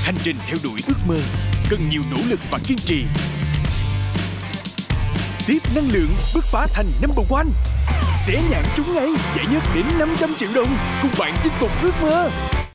Hành trình theo đuổi ước mơ cần nhiều nỗ lực và kiên trì. Tiếp năng lượng bứt phá thành number one. Xé nhãn trúng ngay, giải nhất đến 500 triệu đồng cùng bạn chinh phục ước mơ.